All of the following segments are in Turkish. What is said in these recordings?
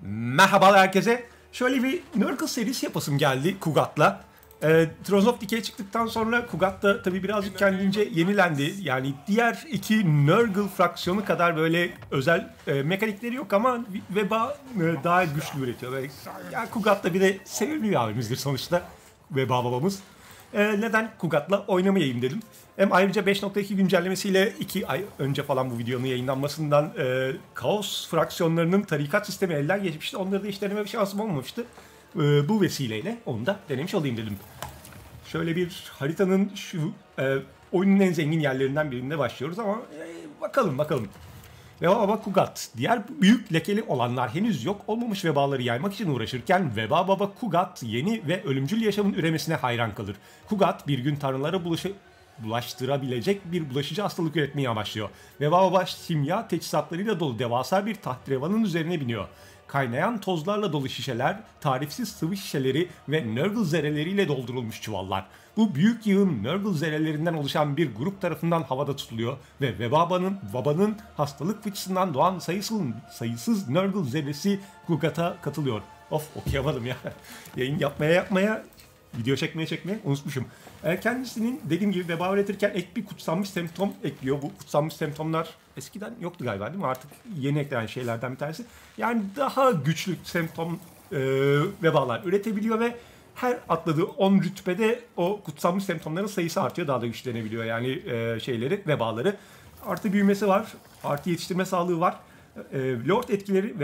Merhabalar herkese. Şöyle bir Nurgle serisi yapasım geldi Kugat'la. Thrones of Decay çıktıktan sonra Kugat da tabii birazcık kendince yenilendi. Yani diğer iki Nurgle fraksiyonu kadar böyle özel mekanikleri yok ama Veba daha güçlü üretiyor. Yani Kugat da bir de sevimli bir abimizdir sonuçta. Veba babamız. Neden Kugat'la oynamayayım dedim. Hem ayrıca 5.2 güncellemesiyle 2 ay önce falan bu videonun yayınlanmasından Kaos fraksiyonlarının tarikat sistemi elden geçmişti. Onları da hiç deneme bir şansım olmamıştı. Bu vesileyle onu da denemiş olayım dedim. Şöyle bir haritanın şu oyunun en zengin yerlerinden birinde başlıyoruz ama bakalım. Veba Baba Kugat. Diğer büyük lekeli olanlar henüz yok olmamış vebaları yaymak için uğraşırken Veba Baba Kugat yeni ve ölümcül yaşamın üremesine hayran kalır. Kugat bir gün tanrılara bulaştırabilecek bir bulaşıcı hastalık üretmeye amaçlıyor. Veba Baba simya teçhizatlarıyla dolu devasa bir tahtrevanın üzerine biniyor. Kaynayan tozlarla dolu şişeler, tarifsiz sıvı şişeleri ve Nurgle zerreleriyle doldurulmuş çuvallar. Bu büyük yığın Nurgle zerrelerinden oluşan bir grup tarafından havada tutuluyor ve Veba'nın hastalık fıçısından doğan sayısız Nurgle zerresi Kugat'a katılıyor. Of, okuyamadım ya. Yayın yapmaya video çekmeye unutmuşum. Kendisinin dediğim gibi veba üretirken ek bir kutsanmış semptom ekliyor. Bu kutsanmış semptomlar eskiden yoktu galiba değil mi? Artık yeni eklenen şeylerden bir tanesi. Yani daha güçlü semptom vebalar üretebiliyor ve her atladığı 10 rütbede o kutsanmış semptomların sayısı artıyor. Daha da güçlenebiliyor yani vebaları. Artı büyümesi var. Artı yetiştirme sağlığı var. Lord etkileri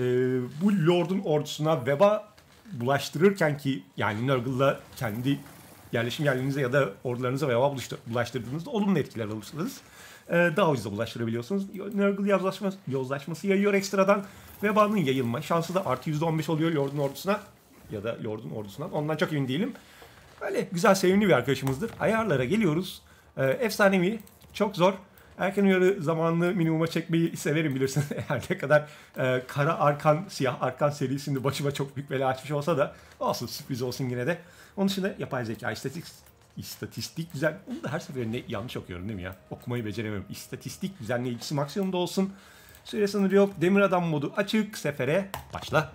bu Lord'un ordusuna veba bulaştırırken ki yani Nurgle'la kendi yerleşim yerlerinize ya da ordularınıza veba bulaştırdığınızda olumlu etkiler alırsınız. Daha ucuza bulaştırabiliyorsunuz. Nurgle yozlaşması yayıyor ekstradan. Vebanın yayılma şansı da artı %15 oluyor Lord'un ordusuna ya da Lord'un ordusundan. Ondan çok emin değilim. Böyle güzel, sevimli bir arkadaşımızdır. Ayarlara geliyoruz. Efsanevi, çok zor. Erken uyarı zamanını minimuma çekmeyi severim bilirsin. Her ne kadar Kara Arkan, Siyah Arkan serisinde başıma çok büyük bela açmış olsa da olsun, sürpriz olsun yine de. Onun dışında yapay zeka, istatistik güzel. Onu da her seferinde yanlış okuyorum değil mi ya? Okumayı beceremiyorum. İstatistik düzenleyicisi maksimumda olsun. Süre sınırı yok. Demir Adam modu açık. Sefere başla.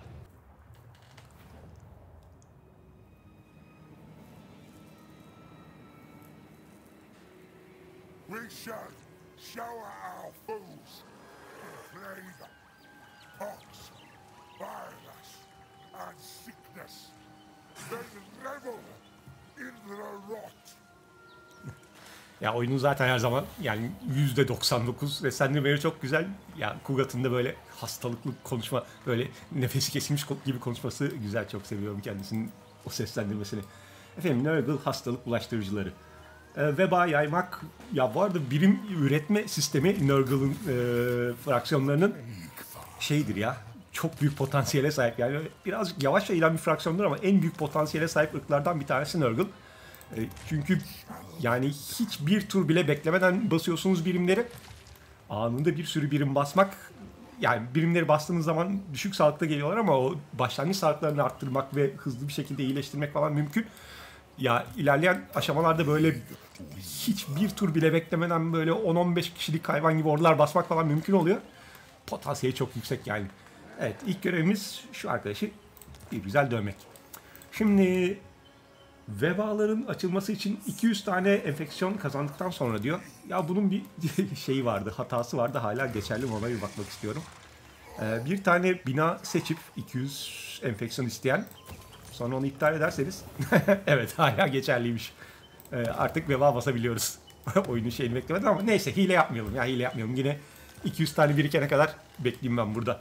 Shower our foes plague, pox, virus, and sickness. Then revel in the rot. Ya oyunun zaten her zaman yani %99 ve sendirileri çok güzel. Ya Kugat'ın da böyle hastalıklı konuşma, böyle nefesi kesilmiş gibi konuşması güzel. Çok seviyorum kendisinin o seslendirmesini. Efendim, Nurgle hastalık bulaştırıcıları. Veba yaymak, ya bu arada birim üretme sistemi Nurgle'ın fraksiyonlarının şeydir ya, çok büyük potansiyele sahip. Yani birazcık yavaş yayılan bir fraksiyondur ama en büyük potansiyele sahip ırklardan bir tanesi Nurgle. Çünkü yani hiçbir tur bile beklemeden basıyorsunuz birimleri. Anında bir sürü birim basmak, yani birimleri bastığınız zaman düşük sağlıkta geliyorlar ama o başlangıç sağlıklarını arttırmak ve hızlı bir şekilde iyileştirmek falan mümkün. Ya ilerleyen aşamalarda böyle hiçbir tur bile beklemeden böyle 10-15 kişilik hayvan gibi ordular basmak falan mümkün oluyor. Potansiyeli çok yüksek yani. Evet, ilk görevimiz şu arkadaşı bir güzel dövmek. Şimdi vebaların açılması için 200 tane enfeksiyon kazandıktan sonra diyor. Ya bunun bir şeyi vardı, hatası vardı, hala geçerli mi ona bir bakmak istiyorum. Bir tane bina seçip 200 enfeksiyon isteyen, sonra onu iptal ederseniz evet, hala geçerliymiş. Artık veba basabiliyoruz. Oyunun şeyini beklemedim ama neyse, hile yapmayalım. Yine 200 tane birikene kadar bekleyeyim ben burada.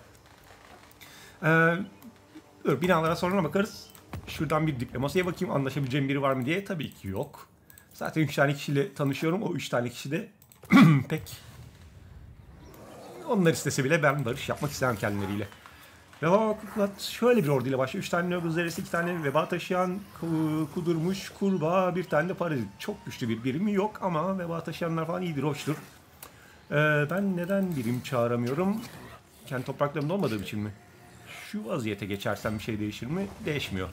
Binalara sonra bakarız. Şuradan bir diplomasiye bakayım, anlaşabileceğim biri var mı diye. Tabii ki yok. Zaten 3 tane kişiyle tanışıyorum. O 3 tane kişi de pek, onlar istese bile ben barış yapmak istemem kendileriyle. Veba Kugat şöyle bir orduyla başlıyor. 3 tane Nurgle zerresi, 2 tane veba taşıyan, kudurmuş kurbağa, bir tane de parazit. Çok güçlü bir birimi yok ama veba taşıyanlar falan iyidir, hoştur. Ben neden birim çağıramıyorum? Kendi topraklarımda olmadığım için mi? Şu vaziyete geçersem bir şey değişir mi? Değişmiyor.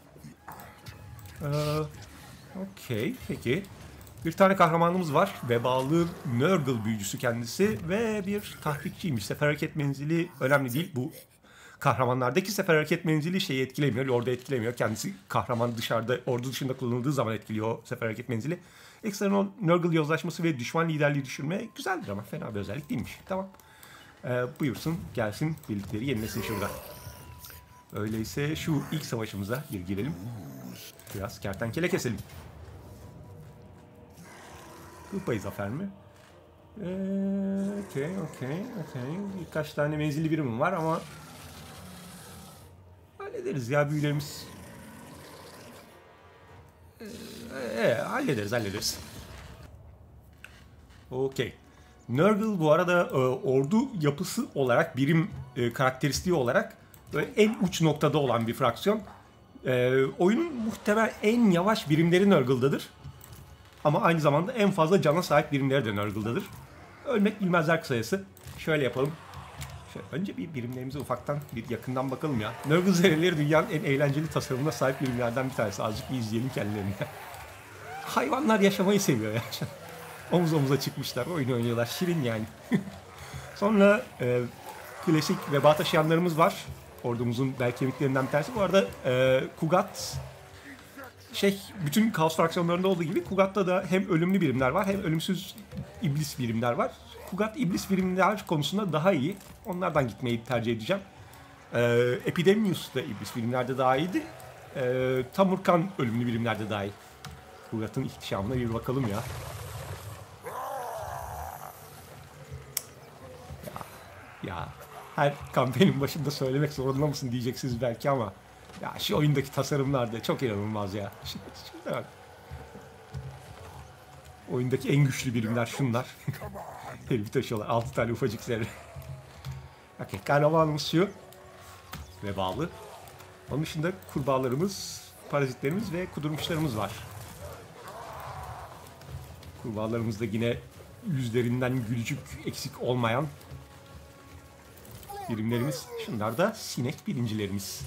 Okey, peki. Bir tane kahramanımız var. Vebalı Nurgle büyücüsü kendisi ve bir tahrikçiymiş. Sefer hareket menzili önemli değil. Bu kahramanlardaki sefer hareket menzili şeyi etkilemiyor. Lord'u etkilemiyor. Kendisi kahraman dışarıda, ordu dışında kullanıldığı zaman etkiliyor o sefer hareket menzili. Ekstradan Nurgle yozlaşması ve düşman liderliği düşürmeye güzeldir ama fena bir özellik değilmiş. Tamam. Buyursun gelsin birlikleri yenilesin şurada. Öyleyse şu ilk savaşımıza girelim. Biraz kertenkele keselim. Kupayı zafer mi? Okey. Birkaç tane menzilli birimim var ama hallederiz ya büyülerimiz. Hallederiz. Okey. Nurgle bu arada ordu yapısı olarak, birim karakteristiği olarak böyle en uç noktada olan bir fraksiyon. Oyunun muhtemel en yavaş birimleri Nurgle'dadır. Ama aynı zamanda en fazla cana sahip birimleri de Nurgle'dadır. Ölmek bilmezler kısacası. Şöyle yapalım. Önce bir birimlerimize ufaktan bir yakından bakalım ya. Nurgle zerreleri dünyanın en eğlenceli tasarımına sahip birimlerden bir tanesi. Azıcık bir izleyelim kendilerini. Hayvanlar yaşamayı seviyor ya. Omuz omuza çıkmışlar, oyun oynuyorlar. Şirin yani. Sonra klasik veba taşıyanlarımız var. Ordumuzun bel kemiklerinden bir tanesi. Bu arada Kugat bütün kaos fraksiyonlarında olduğu gibi Kugat'ta da hem ölümlü birimler var hem ölümsüz iblis birimler var. Kugat iblis birimler konusunda daha iyi. Onlardan gitmeyi tercih edeceğim. Epidemius da iblis birimlerde daha iyiydi. Tamurkan ölümlü birimlerde daha iyi. Kugat'ın ihtişamına bir bakalım ya. Ya her kampanyanın başında söylemek zorunda mısın diyeceksiniz belki ama ya şu oyundaki tasarımlar da çok inanılmaz ya. Şurada bak. Oyundaki en güçlü birimler şunlar. Herifi taşıyorlar. 6 tane ufacık zerre. Okey, kahramanımız şu. Vebalı. Onun dışında kurbağalarımız, parazitlerimiz ve kudurmuşlarımız var. Kurbağalarımız da yine yüzlerinden gülücük eksik olmayan birimlerimiz. Şunlar da sinek birincilerimiz.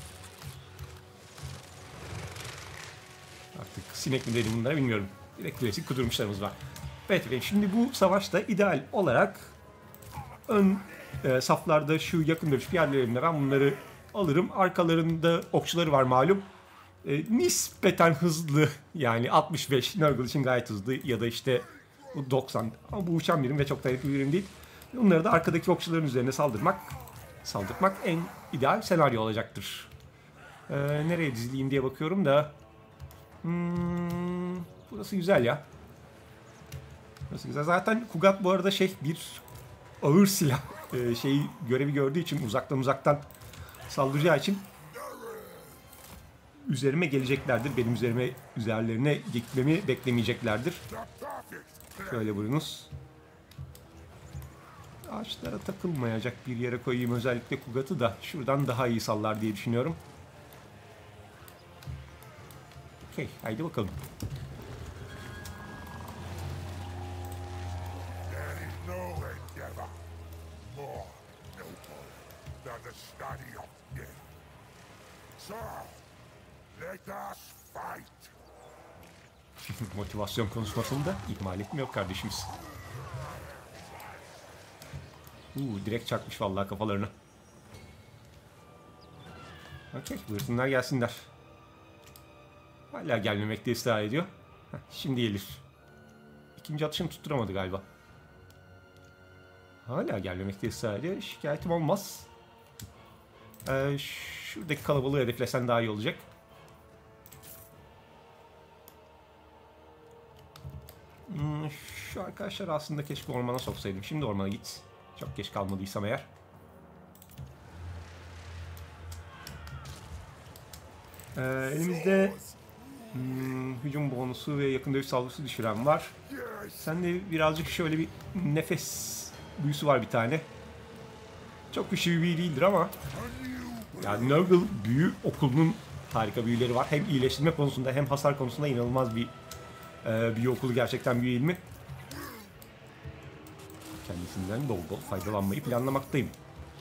Artık sinek mi dedim bunlara bilmiyorum. Direkt klasik kudurmuşlarımız var. Evet, şimdi bu savaşta ideal olarak ön saflarda şu yakın dövüş piyadelerimle ben bunları alırım. Arkalarında okçuları var malum. Nispeten hızlı, yani 65 Nurgle için gayet hızlı ya da işte 90 ama bu uçan birim ve çok dayanıklı bir birim değil. Bunları da arkadaki okçuların üzerine saldırmak en ideal senaryo olacaktır. Nereye dizileyim diye bakıyorum da burası güzel ya. Burası güzel. Zaten Kugat bu arada bir ağır silah görevi gördüğü için uzaktan saldıracağı için üzerime geleceklerdir. Benim üzerlerine gitmemi beklemeyeceklerdir. Şöyle buyurunuz. Ağaçlara takılmayacak bir yere koyayım özellikle Kugat'ı da şuradan daha iyi sallar diye düşünüyorum. Okey, haydi bakalım. Motivasyon konuşmasında ihmal etmiyor kardeşimiz. Direkt çakmış vallahi kafalarına. Okey, buyursunlar gelsinler. Hala gelmemekte ısrar ediyor. Şimdi gelir. İkinci atışını tutturamadı galiba. Hala gelmemekte ısrar ediyor. Şikayetim olmaz. Şuradaki kalabalığı hedeflesen daha iyi olacak. Şu arkadaşlar aslında keşke ormana soksaydım. Şimdi ormana git. Çok geç kalmadıysam eğer. Elimizde hücum bonusu ve yakın dövüş saldırısı düşüren var. Sende birazcık şöyle bir nefes büyüsü var bir tane. Çok güçlü bir büyü değildir ama yani Nurgle büyü okulunun harika büyüleri var. Hem iyileştirme konusunda hem hasar konusunda inanılmaz bir büyü okulu, gerçekten büyü ilmi. Kendisinden bol bol faydalanmayı planlamaktayım.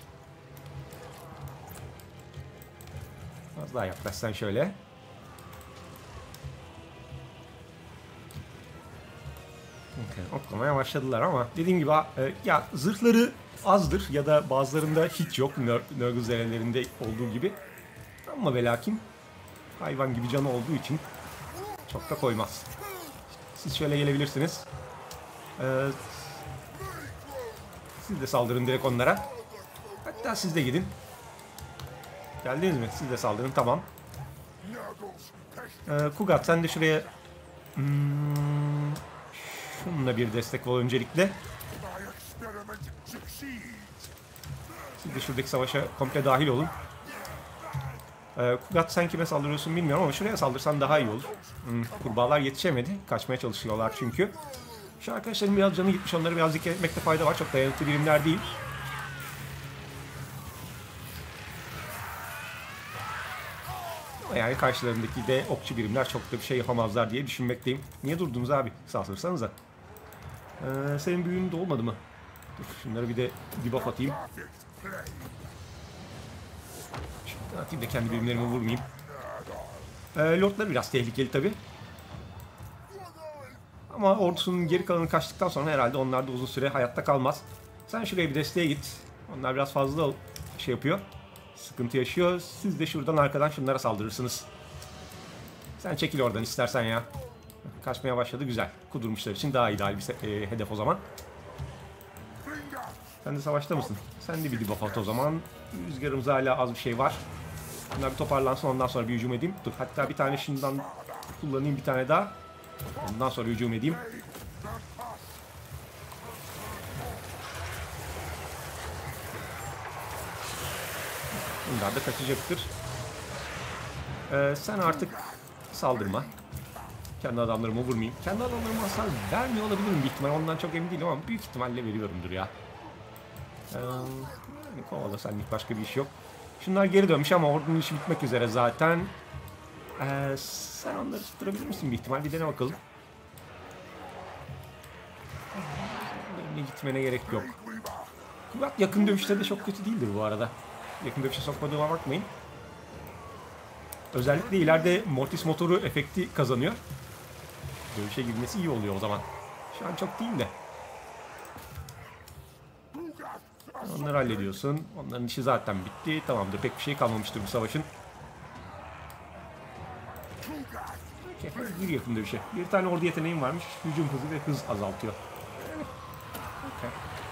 Az daha yaklaşsan şöyle. toplamaya başladılar ama dediğim gibi ya zırhları azdır ya da bazılarında hiç yok Nurgle zerelerinde olduğu gibi. Ama ve lakin hayvan gibi canı olduğu için çok da koymaz. Siz şöyle gelebilirsiniz. Siz de saldırın direkt onlara. Hatta siz de gidin. Geldiniz mi? Siz de saldırın. Tamam. Kugat sen de şuraya şununla bir destek ol öncelikle. Siz de şuradaki savaşa komple dahil olun. Kugat sen kime saldırıyorsun bilmiyorum ama şuraya saldırsan daha iyi olur. Kurbağalar yetişemedi. Kaçmaya çalışıyorlar çünkü. Şu arkadaşların biraz canı gitmiş. Onları biraz dikkat etmekte fayda var. Çok dayanıklı birimler değil. Ama yani karşılarındaki de okçu birimler çok da bir şey yapamazlar diye düşünmekteyim. Niye durdunuz abi? Saldırsanıza. Senin büyüğün de olmadı mı? Dur, şunları bir de debuff atayım. Şunu atayım da kendi birimlerimi vurmayayım. Lordlar biraz tehlikeli tabi. Ama ordusunun geri kalanı kaçtıktan sonra herhalde onlar da uzun süre hayatta kalmaz. Sen şuraya bir desteğe git. Onlar biraz fazla şey yapıyor. Sıkıntı yaşıyor. Siz de şuradan arkadan şunlara saldırırsınız. Sen çekil oradan istersen ya. Kaçmaya başladı, güzel. Kudurmuşlar için daha ideal bir hedef o zaman. Sen de savaşta mısın? Sen de bir debuff at o zaman. Rüzgarımızda hala az bir şey var. Bunlar bir toparlansın, ondan sonra bir hücum edeyim. Dur, hatta bir tane şimdiden kullanayım, bir tane daha. Ondan sonra hücum edeyim. Bunlar da kaçacaktır. Sen artık saldırma. Kendi adamlarımı vurmayayım. Kendi adamlarıma hasar vermiyor olabilirim büyük ihtimal. Ondan çok emin değilim ama büyük ihtimalle veriyorumdur ya. Kovala, senlik başka bir iş yok. Şunlar geri dönmüş ama ordunun işi bitmek üzere zaten. Sen onları tutturabilir misin bir ihtimal? Bir dene bakalım. Benimle gitmene gerek yok. Kugat yakın dövüşte de çok kötü değildir bu arada. Yakın dövüşe sokmadığıma bakmayın. Özellikle ileride Mortis motoru efekti kazanıyor. Dövüşe girmesi iyi oluyor o zaman. Şu an çok değil de. Onları hallediyorsun. Onların işi zaten bitti. Tamamdır. Pek bir şey kalmamıştır bu savaşın. Bir yakın dövüşe. Bir tane ordu yeteneğim varmış. Hücum hızı ve hız azaltıyor. Okay.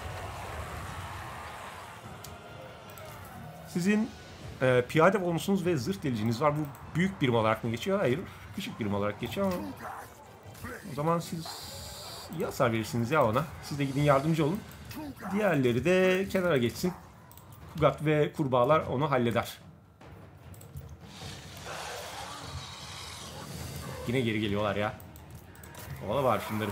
Sizin piyade bonusunuz ve zırh deliciniz var. Bu büyük birim olarak mı geçiyor? Hayır. Küçük birim olarak geçiyor ama o zaman siz iyi hasar verirsiniz ya ona. Siz de gidin yardımcı olun. Diğerleri de kenara geçsin. Kugat ve kurbağalar onu halleder. Yine geri geliyorlar ya. Ovala var şunları.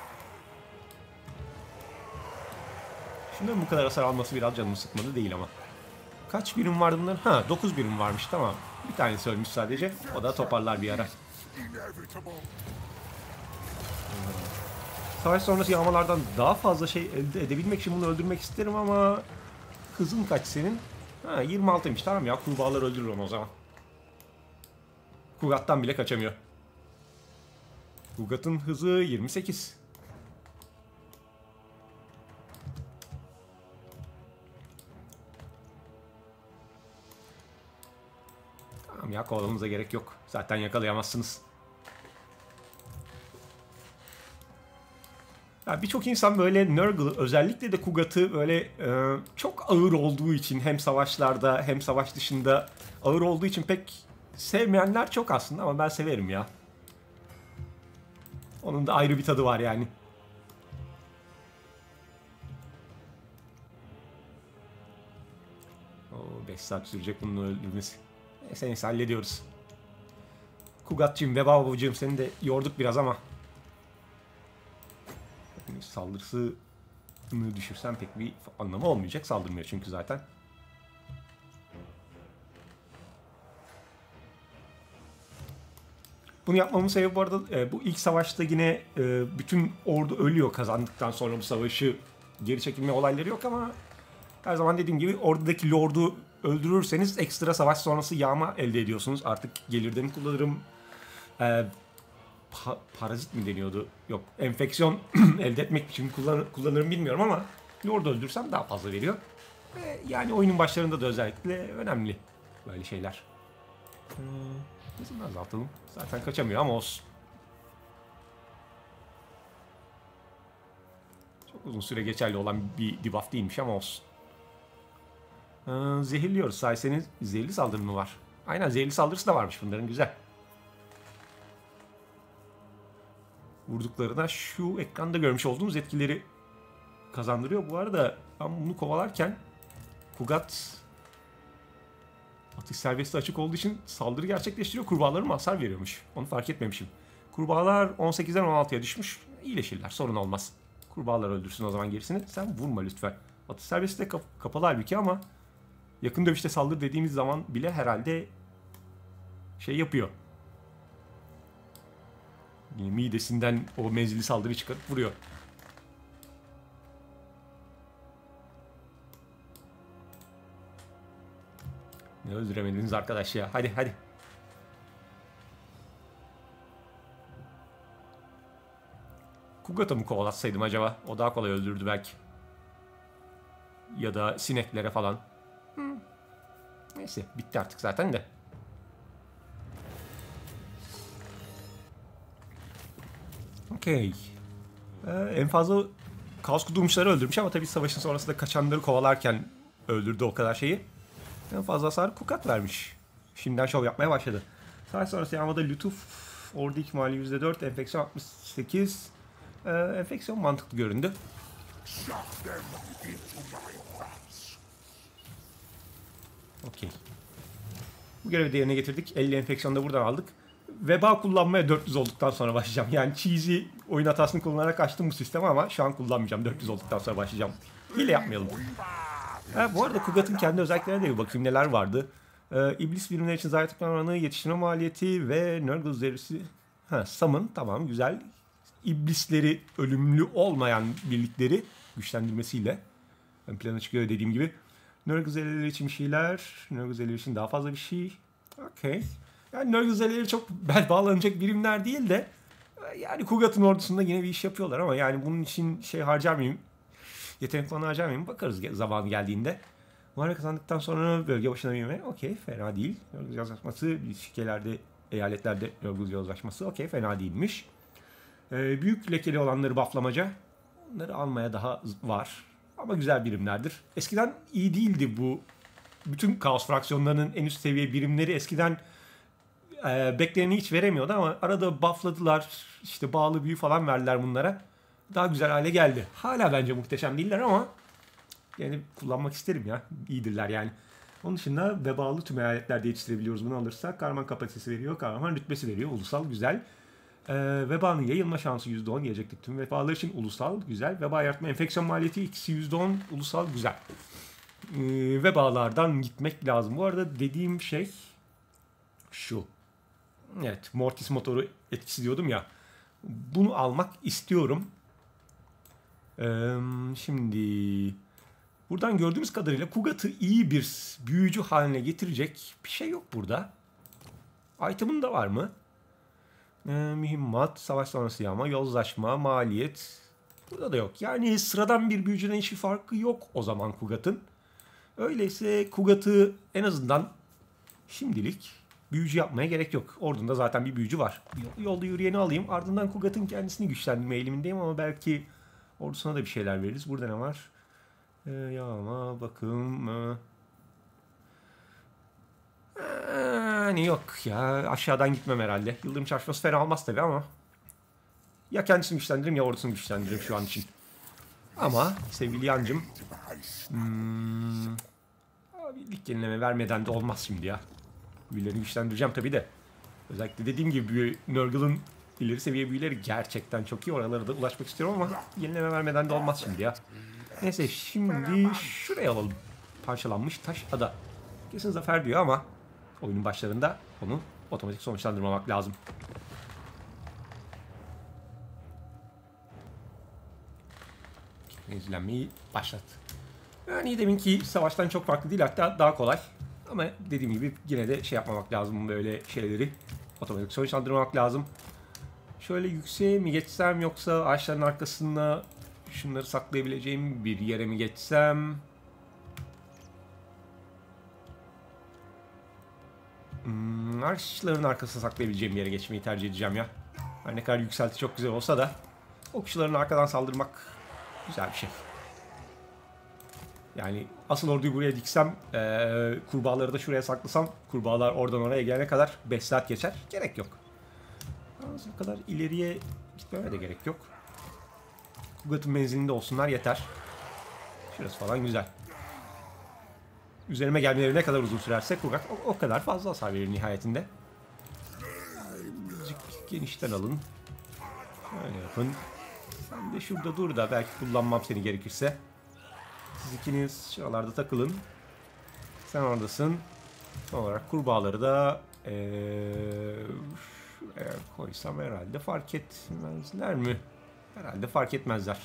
Şunların bu kadar hasar alması biraz canımı sıkmadı değil ama. Kaç birim vardı bunların? Ha, 9 birim varmış, tamam. Bir tanesi ölmüş sadece. O da toparlar bir ara. Savaş sonrası yağmalardan daha fazla şey elde edebilmek için bunu öldürmek isterim ama hızın kaç senin? Ha, 26'ymış, tamam ya, kurbağalar öldürür onu o zaman. Kugat'tan bile kaçamıyor. Kugat'ın hızı 28. Tamam ya, kovalamamıza gerek yok. Zaten yakalayamazsınız. Birçok insan böyle Nurgle, özellikle de Kugat'ı böyle çok ağır olduğu için, hem savaşlarda hem savaş dışında ağır olduğu için pek sevmeyenler çok aslında ama ben severim ya. Onun da ayrı bir tadı var yani. Oo, 5 saat sürecek bunun öldürmesi. Neyse hallediyoruz. Kugat'cığım ve babacığım, seni de yorduk biraz ama saldırısını düşürsen pek bir anlamı olmayacak. Saldırmıyor çünkü zaten. Bunu yapmamın sebebi bu arada bu ilk savaşta yine bütün ordu ölüyor kazandıktan sonra bu savaşı, geri çekilme olayları yok ama her zaman dediğim gibi ordudaki lordu öldürürseniz ekstra savaş sonrası yağma elde ediyorsunuz. Artık gelirden kullanırım, parazit mi deniyordu? Yok, enfeksiyon elde etmek için kullanırım bilmiyorum ama Lord'u öldürsem daha fazla veriyor. Yani oyunun başlarında da özellikle önemli böyle şeyler. Hızını azaltalım. Zaten kaçamıyor ama olsun. Çok uzun süre geçerli olan bir debuff değilmiş ama olsun. Zehirliyoruz. Sayse'nin zehirli saldırı mı var? Aynen, zehirli saldırısı da varmış bunların, güzel. Vurduklarına şu ekranda görmüş olduğumuz etkileri kazandırıyor. Bu arada ben bunu kovalarken Kugat atış serbesti açık olduğu için saldırı gerçekleştiriyor. Kurbağaların hasar veriyormuş. Onu fark etmemişim. Kurbağalar 18'den 16'ya düşmüş. İyileşirler, sorun olmaz. Kurbağalar öldürsün o zaman gerisini. Sen vurma lütfen. Atış serbesti de kapalı halbuki ama yakın dövüşte saldırı dediğimiz zaman bile herhalde şey yapıyor. Midesinden o menzilli saldırı çıkarıp vuruyor. Ne öldüremediniz arkadaş ya. Hadi hadi. Kugat'ı mı kovalatsaydım acaba? O daha kolay öldürdü belki. Ya da sineklere falan. Neyse, bitti artık zaten de. Okey. En fazla kaos kudurmuşları öldürmüş ama tabii savaşın sonrasında kaçanları kovalarken öldürdü o kadar şeyi. En fazla hasar Kugat vermiş. Şimdiden şov yapmaya başladı. Savaş sonrası yağmada lütuf, ordu ikmali %4, enfeksiyon 68. Enfeksiyon mantıklı göründü. Okey. Bu görevi de yerine getirdik. 50 enfeksiyonu da buradan aldık. Veba kullanmaya 400 olduktan sonra başlayacağım. Yani cheesy oyun hatasını kullanarak açtım bu sistemi ama şu an kullanmayacağım. 400 olduktan sonra başlayacağım. Hile yapmayalım. Bu arada Kugat'ın kendi özelliklerine de bir bakayım neler vardı. İblis birimleri için zayi tıklama oranı, yetiştirme maliyeti ve Nurgle zerresi. Summon, tamam, güzel. İblisleri, ölümlü olmayan birlikleri güçlendirmesiyle ön plana çıkıyor dediğim gibi. Nurgle zerreleri için bir şeyler. Nurgle zerreleri için daha fazla bir şey. Okey. Yani Nurgle zerreleri çok bel bağlanacak birimler değil de yani Kugat'ın ordusunda yine bir iş yapıyorlar ama yani bunun için şey harcar mıyım? Yetenek puanı harcar mıyım? Bakarız zamanı geldiğinde. Muharebe kazandıktan sonra bölge başına büyüme. Okey, fena değil. Nurgle yazlaşması, ilişkilerde, eyaletlerde Nurgle yazlaşması. Okey, fena değilmiş. Büyük lekeli olanları bufflamaca. Onları almaya daha var. Ama güzel birimlerdir. Eskiden iyi değildi bu. Bütün kaos fraksiyonlarının en üst seviye birimleri eskiden bekleneni hiç veremiyordu ama arada buffladılar. İşte bağlı büyü falan verdiler bunlara. Daha güzel hale geldi. Hala bence muhteşem değiller ama yani kullanmak isterim ya. İyidirler yani. Onun dışında vebalı tüm eyaletlerde yetiştirebiliyoruz bunu alırsak. Kahraman kapasitesi veriyor. Kahraman rütbesi veriyor. Ulusal, güzel. Vebanın yayılma şansı %10 gelecektik tüm vebalar için, ulusal, güzel. Veba yaratma enfeksiyon maliyeti ikisi %10, ulusal, güzel. Vebalardan gitmek lazım. Bu arada dediğim şey şu. Evet, Mortis motoru etkisi diyordum ya. Bunu almak istiyorum. Şimdi buradan gördüğümüz kadarıyla Kugat'ı iyi bir büyücü haline getirecek bir şey yok burada. Item'ın da var mı? Mühimmat, savaş sonrası yağma, yozlaşma, maliyet. Burada da yok. Yani sıradan bir büyücüden hiçbir farkı yok o zaman Kugat'ın. Öyleyse Kugat'ı en azından şimdilik büyücü yapmaya gerek yok. Ordunda zaten bir büyücü var. Yolda yürüyeni alayım. Ardından Kugat'ın kendisini güçlendirme eğilimindeyim ama belki ordusuna da bir şeyler veririz. Burada ne var? Yağma, bakım. Hani yok ya, aşağıdan gitmem herhalde. Yıldırım çarpması fena olmaz tabii ama ya kendisini güçlendiririm ya ordusunu güçlendiririm şu an için. Ama sevgili yancım, birlik yenileme vermeden de olmaz şimdi ya. Büyülerini güçlendireceğim tabii de. Özellikle dediğim gibi Nurgle'ın ileri seviye büyüleri gerçekten çok iyi. Oralara da ulaşmak istiyorum ama yenileme vermeden de olmaz şimdi ya. Neyse, şimdi şuraya alalım. Parçalanmış taş ada. Kesin zafer diyor ama oyunun başlarında onu otomatik sonuçlandırmamak lazım. Menzillenmeyi başlat. Yani deminki savaştan çok farklı değil, hatta daha kolay. Ama dediğim gibi yine de şey yapmamak lazım, böyle şeyleri otomatik sonuçlandırmamak lazım. Şöyle yükseğe mi geçsem yoksa ağaçların arkasında şunları saklayabileceğim bir yere mi geçsem? Ağaçların arkasına saklayabileceğim bir yere geçmeyi tercih edeceğim ya. Her ne kadar yükselti çok güzel olsa da okçuların arkadan saldırmak güzel bir şey. Yani asıl orduyu buraya diksem, kurbağaları da şuraya saklasam, kurbağalar oradan oraya gelene kadar 5 saat geçer. Gerek yok. Bu kadar ileriye gitmeme de gerek yok. Kugat'ın menzilinde olsunlar yeter. Şurası falan güzel. Üzerime gelmeleri ne kadar uzun sürerse Kugat o kadar fazla hasar verir nihayetinde. Birazcık genişten alın. Şöyle yapın. Sen de şurada dur da belki kullanmam seni gerekirse. Siz ikiniz şuralarda takılın. Sen oradasın. Son olarak kurbağaları da şuraya koysam herhalde fark etmezler mi? Herhalde fark etmezler.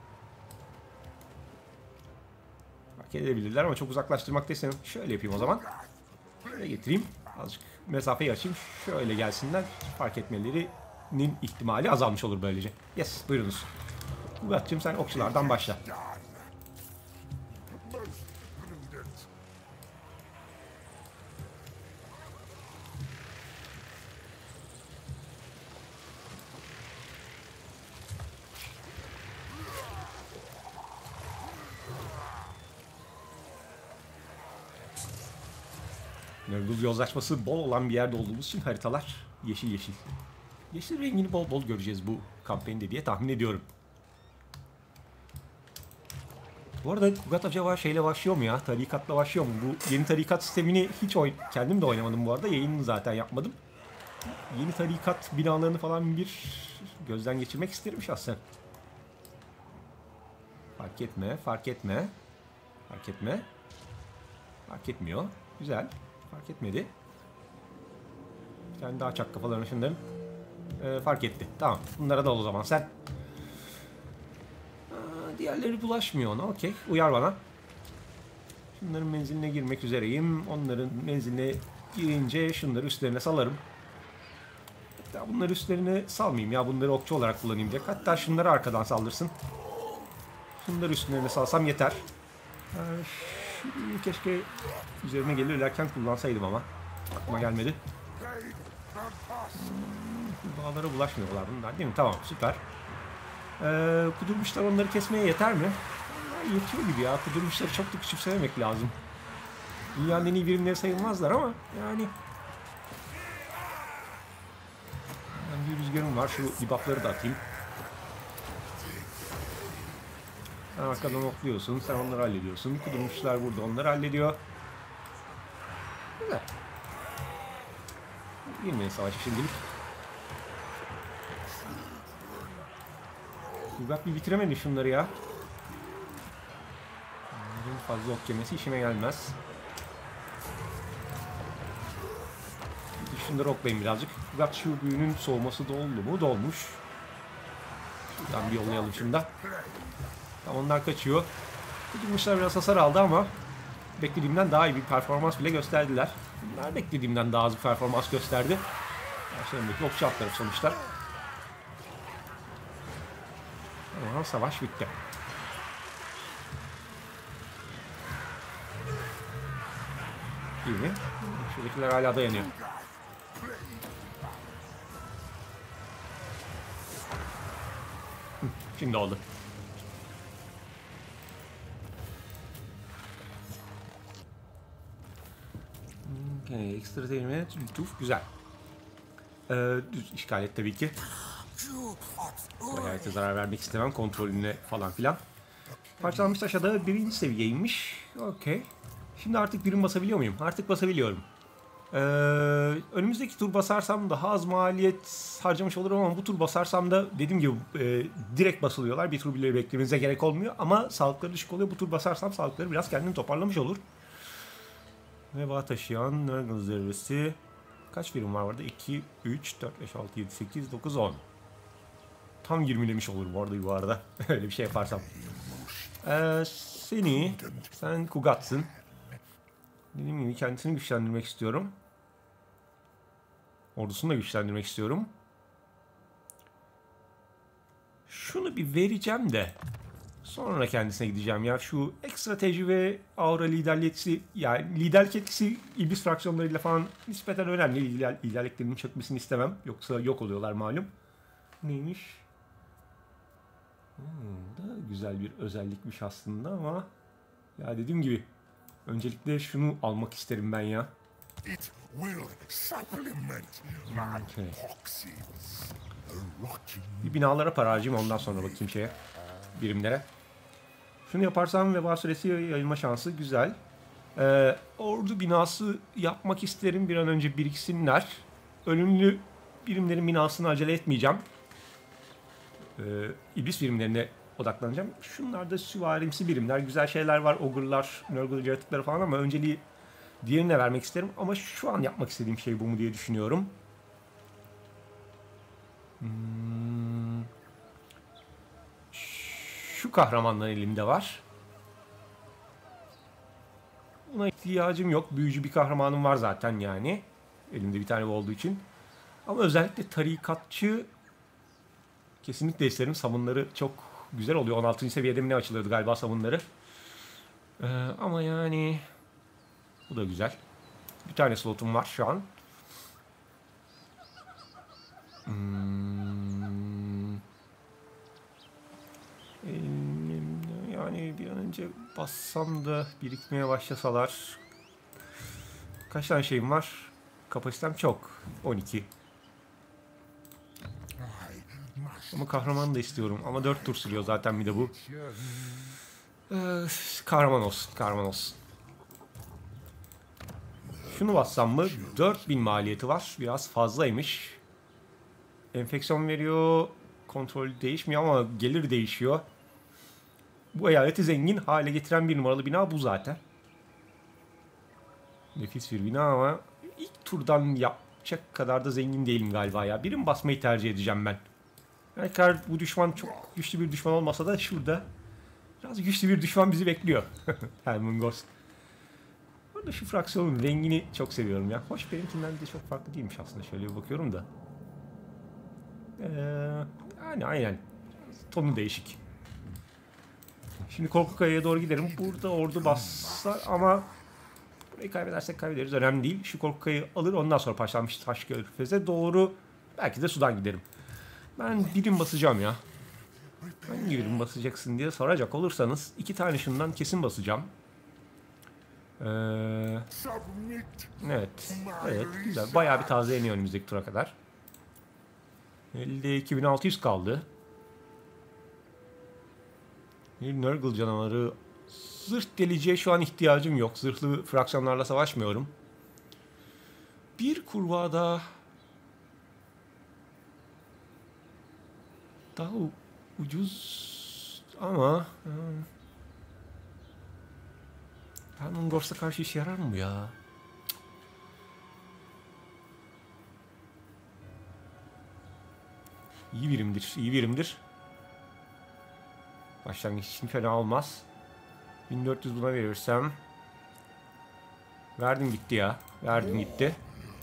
Fark edebilirler ama çok uzaklaştırmak da istemem. Şöyle yapayım o zaman. Şöyle getireyim. Azıcık mesafeyi açayım. Şöyle gelsinler. Fark etmelerinin ihtimali azalmış olur böylece. Yes, buyurunuz. Kugat'cığım sen okçulardan başla. Nörgül yozlaşması bol olan bir yerde olduğumuz için haritalar yeşil yeşil. Yeşil rengini bol bol göreceğiz bu kampanyada diye tahmin ediyorum. Bu arada Kugat acaba şeyle başlıyor mu ya? Tarikatla başlıyor mu? Bu yeni tarikat sistemini hiç kendim de oynamadım bu arada. Yayınını zaten yapmadım. Yeni tarikat binalarını falan bir gözden geçirmek isterim şahsen. Fark etme, fark etme. Fark etme. Fark etmiyor. Güzel. Fark etmedi. Bir tane daha çak kafalarını şunların. Fark etti. Tamam. Bunlara da o zaman sen. Diğerleri bulaşmıyor ona. Okey. Uyar bana. Şunların menziline girmek üzereyim. Onların menziline girince şunları üstlerine salarım. Hatta bunları üstlerine salmayayım ya. Bunları okçu olarak kullanayım diye. Hatta şunları arkadan saldırsın. Şunları üstlerine salsam yeter. Keşke üzerine gelirlerken kullansaydım ama. Aklıma gelmedi. Bağlara bulaşmıyorlar bunlar değil mi? Tamam, süper. Kudurmuşlar onları kesmeye yeter mi? Yetiyor gibi ya. Kudurmuşları çok da küçümsememek lazım. Dünyanın en iyi birimleri sayılmazlar ama yani... Bir rüzgarım var. Şu debuffları da atayım. Sen arkadan okluyorsun. Sen onları hallediyorsun. Kudurmuşlar burada onları hallediyor. Güzel. Girmeyin savaşı şimdilik. Kugat bir bitiremedi şunları ya. Fazla ok yemesi işime gelmez. Şunları oklayayım birazcık. Kugat şu büyünün soğuması doldu mu? Dolmuş. Şuradan bir yollayalım şunda. Tamam, onlar kaçıyor. Kudurmuşlar biraz hasar aldı ama beklediğimden daha iyi bir performans bile gösterdiler. Bunlar beklediğimden daha az bir performans gösterdi. Başlarındaki okçu atları sonuçta. Ama savaş bitti. İyi mi? Şuradakiler hala dayanıyor. Şimdi oldu. Okay, ekstra teğme, lütuf, güzel. Düz işgal et tabii ki. Hayata zarar vermek istemem, kontrolüne falan filan. Parçalanmış aşağıda birinci seviyeymiş. Okey. Şimdi artık birim basabiliyor muyum? Artık basabiliyorum. Önümüzdeki tur basarsam daha az maliyet harcamış olurum ama bu tur basarsam da dediğim gibi direkt basılıyorlar. Bir tur bile beklemenize gerek olmuyor ama sağlıkları düşük oluyor. Bu tur basarsam sağlıkları biraz kendini toparlamış olur. Meva taşıyan Nurgle zırhlısı. Kaç birim var orada? 2, 3, 4, 5, 6, 7, 8, 9, 10. Tam 20'lemiş olur bu arada. Öyle bir şey yaparsam. Sen Kugat'sın. Dediğim gibi kendisini güçlendirmek istiyorum. Ordusunu da güçlendirmek istiyorum. Şunu bir vereceğim de sonra kendisine gideceğim ya. Şu ekstra tecrübe, aura liderliği, yani liderlik etkisi iblis fraksiyonlarıyla falan nispeten önemli. Liderliklerinin çökmesini istemem. Yoksa yok oluyorlar malum. Neymiş? Da güzel bir özellikmiş aslında ama ya dediğim gibi öncelikle şunu almak isterim ben ya. It will supplement my toxins. Bir binalara para harcayayım, ondan sonra bakayım şeye, birimlere. Şunu yaparsam veba süresi yayılma şansı güzel. Ordu binası yapmak isterim, bir an önce biriksinler. Ölümlü birimlerin binasını acele etmeyeceğim. İblis birimlerine odaklanacağım. Şunlar da süvarimsi birimler. Güzel şeyler var. Ogurlar, Nurgle yaratıkları falan ama önceliği diğerine vermek isterim. Ama şu an yapmak istediğim şey bu mu diye düşünüyorum. Şu kahramanlar elimde var. Buna ihtiyacım yok. Büyücü bir kahramanım var zaten yani. Elimde bir tane olduğu için. Ama özellikle tarikatçı kesinlikle isterim. Summon'ları çok güzel oluyor. 16. seviyede mi ne açılıyordu galiba summon'ları. Ama yani bu da güzel. Bir tane slotum var şu an. Yani bir an önce bassam da birikmeye başlasalar. Kaç tane şeyim var? Kapasitem çok. 12. Ama kahraman da istiyorum. Ama 4 tur sürüyor zaten bir de bu. Kahraman olsun. Kahraman olsun. Şunu bassam mı? 4000 maliyeti var. Biraz fazlaymış. Enfeksiyon veriyor. Kontrol değişmiyor ama gelir değişiyor. Bu eyaleti zengin hale getiren bir numaralı bina bu zaten. Nefis bir bina ama ilk turdan yapacak kadar da zengin değilim galiba ya. Birim basmayı tercih edeceğim ben. Ne kadar bu düşman çok güçlü bir düşman olmasa da şurada biraz güçlü bir düşman bizi bekliyor. Helmungos. Burada şu fraksiyonun rengini çok seviyorum ya. Hoş, benimkinden de çok farklı değilmiş aslında. Şöyle bir bakıyorum da. Yani aynen. Tonu değişik. Şimdi Korku Kaya'ya doğru giderim. Burada ordu bassar ama burayı kaybedersek kaybederiz. Önemli değil. Şu Korku Kaya'yı alır, ondan sonra Paşlanmış Taş Körfez'e doğru belki de sudan giderim. Ben birim basacağım ya. Hangi birim basacaksın diye soracak olursanız 2 tane şundan kesin basacağım. Evet. Evet, güzel. Bayağı bir tazeleniyor önümüzdeki tura kadar. Elde 2600 kaldı. Bir Nurgle canavarı. Zırh deliciye şu an ihtiyacım yok. Zırhlı fraksiyonlarla savaşmıyorum. Bir kurbağa daha ucuz ama Helmungors'a karşı işe yarar mı bu ya? İyi birimdir, iyi birimdir. Başlangıç için fena olmaz. 1400 buna verirsem. Verdim gitti ya. Verdim gitti.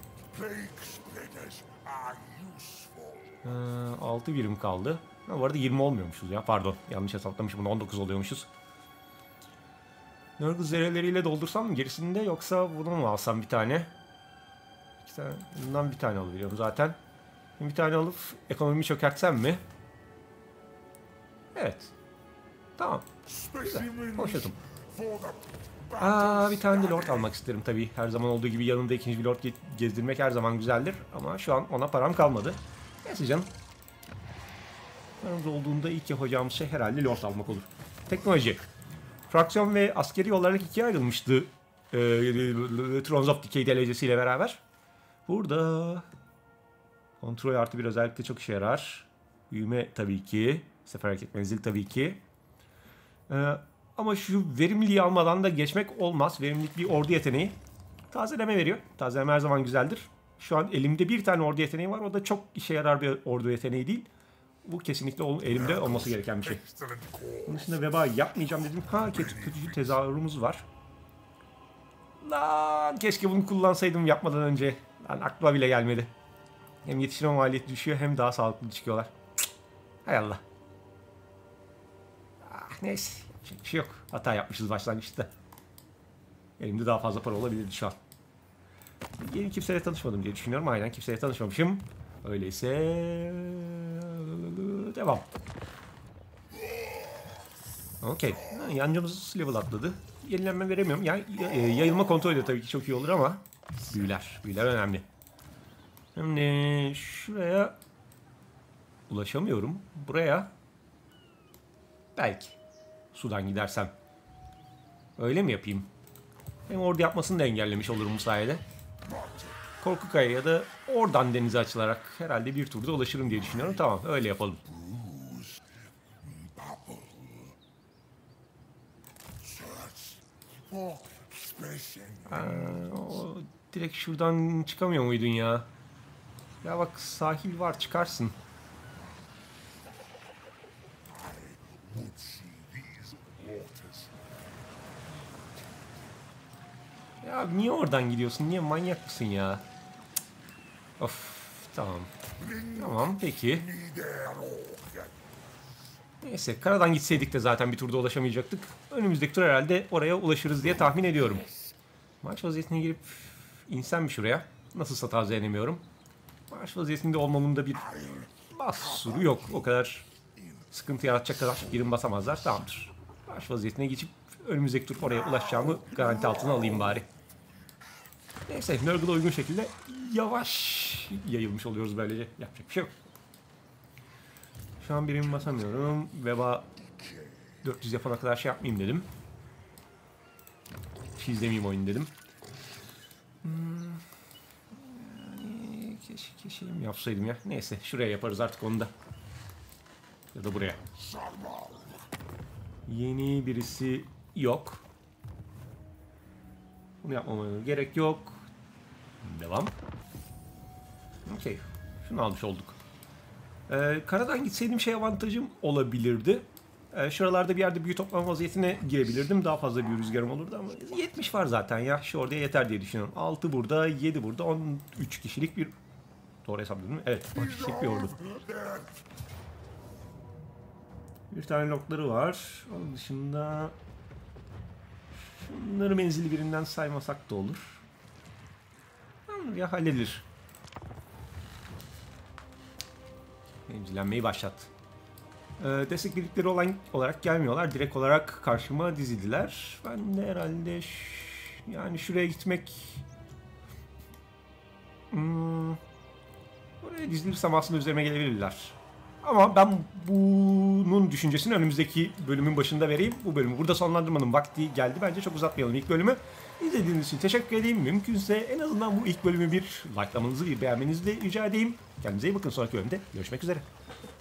6 birim kaldı. Ha, bu arada 20 olmuyormuşuz ya. Pardon. Yanlış hesaplamışım. Bunu 19 oluyormuşuz. Nurgle zerreleriyle doldursam mı gerisinde, yoksa bunu mu alsam bir tane? Bundan bir tane alıyorum zaten. Bir tane alıp ekonomimi çökertsem mi? Evet. Tamam. Güzel. Hoşladım. Bir tane de lord almak isterim tabii. Her zaman olduğu gibi yanında ikinci bir lord gezdirmek her zaman güzeldir. Ama şu an ona param kalmadı. Neyse canım. Paramız olduğunda ilk yapacağımız şey herhalde lord almak olur. Teknoloji. Fraksiyon ve askeri olarak ikiye ayrılmıştı. Thrones of Decay delecesiyle beraber. Burada kontrol artı bir özellikle çok işe yarar. Büyüme tabii ki. Sefer hareket menzili tabii ki. Ama şu verimliliği almadan da geçmek olmaz. Verimlilik bir ordu yeteneği. Tazeleme veriyor. Tazeleme her zaman güzeldir. Şu an elimde bir tane ordu yeteneği var. O da çok işe yarar bir ordu yeteneği değil. Bu kesinlikle elimde olması gereken bir şey. Bunun dışında veba yapmayacağım dedim. Kötücül tezahürümüz var. Lan keşke bunu kullansaydım yapmadan önce. Lan aklıma bile gelmedi. Hem yetiştirme maliyeti düşüyor hem daha sağlıklı çıkıyorlar. Hay Allah. Neyse. Bir şey yok. Hata yapmışız başlangıçta. Elimde daha fazla para olabilirdi şu an. Yeni kimseyle tanışmadım diye düşünüyorum. Aynen kimseyle tanışmamışım. Öyleyse... Devam. Okey. Yancımız level atladı. Yenilenme veremiyorum. Yani yayılma kontrolü de tabii ki çok iyi olur ama büyüler. Büyüler önemli. Şimdi şuraya ulaşamıyorum. Buraya belki sudan gidersem öyle mi yapayım? Hem orada yapmasını da engellemiş olurum bu sayede. Korku Kaya'ya da oradan denize açılarak herhalde bir turda ulaşırım diye düşünüyorum. Tamam öyle yapalım. O direkt şuradan çıkamıyor muydun ya? Ya bak sahil var çıkarsın. Ya niye oradan gidiyorsun? Niye manyak mısın ya? Cık. Of tamam. Tamam peki. Neyse karadan gitseydik de zaten bir turda ulaşamayacaktık. Önümüzdeki tur herhalde oraya ulaşırız diye tahmin ediyorum. Marş vaziyetine girip insem mi şuraya? Nasılsa taze edemiyorum. Marş vaziyetinde olmamın da bir basuru yok. O kadar sıkıntı yaratacak kadar girin basamazlar. Tamamdır. Marş vaziyetine geçip önümüzdeki tur oraya ulaşacağımı garanti altına alayım bari. Neyse Nurgle'a uygun şekilde yavaş yayılmış oluyoruz böylece. Yapacak bir şey yok. Şu an birimi basamıyorum. Veba 400 yapana kadar şey yapmayayım dedim. Çizlemeyeyim oyun dedim. Yani keşke şey mi yapsaydım ya. Neyse şuraya yaparız artık onu da. Ya da buraya. Yeni birisi yok. Bunu yapmama gerek yok. Devam. Okey. Şunu almış olduk. Karadan gitseydim şey avantajım olabilirdi. Şuralarda bir yerde büyü toplama vaziyetine girebilirdim. Daha fazla bir rüzgarım olurdu ama 70 var zaten ya. Şu oraya yeter diye düşünüyorum. 6 burada, 7 burada, 13 kişilik bir... Doğru hesapladım mı? Evet, 13 kişilik bir ordu. Bir tane lokları var. Onun dışında... Şunları menzili birinden saymasak da olur. Ya halledilir. Mevzilenmeyi başlat. Destek birlikleri olarak gelmiyorlar. Direkt olarak karşıma dizildiler. Ben de herhalde yani şuraya gitmek... Oraya dizilirsem aslında üzerime gelebilirler. Ama ben bunun düşüncesini önümüzdeki bölümün başında vereyim. Bu bölümü burada sonlandırmanın vakti geldi. Bence çok uzatmayalım ilk bölümü. İzlediğiniz için teşekkür edeyim. Mümkünse en azından bu ilk bölümü bir likelamanızı, bir beğenmenizi de rica edeyim. Kendinize iyi bakın. Sonraki bölümde görüşmek üzere.